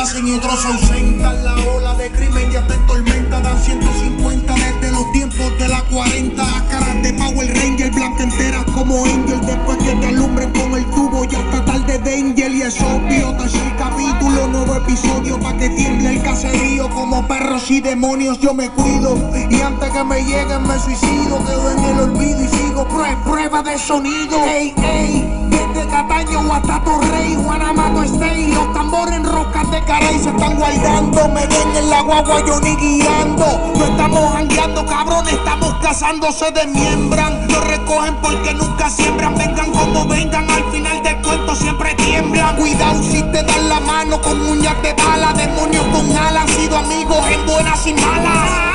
nacen y otros se ausentan. La ola de crimen ya está en tormenta. Dan 150 desde los tiempos de la 40. Caras de Power Ranger, blanca enteras como Angel. Después que te alumbren con el tubo ya está tarde de Angel. Y es obvio, tercer capítulo, nuevo episodio. Pa' que tiemble el caserío. Como perros y demonios yo me cuido. Y antes que me lleguen me suicido. Quedo en el olvido y sigo prueba de sonido. Ey, ey, desde Cataño hasta Torrey, Guanamato State. Los tambores en rocas de Caray se están guardando. Me ven en la guagua Johnny guiando. No estamos jangueando, cabrones, estamos cazando. Se desmiembran, lo recogen porque nunca siembran. Vengan como vengan, al final del cuento siempre tiemblan. Cuidado si te dan la mano con uñas de bala. Demonios con alas, sido amigos en buenas y malas.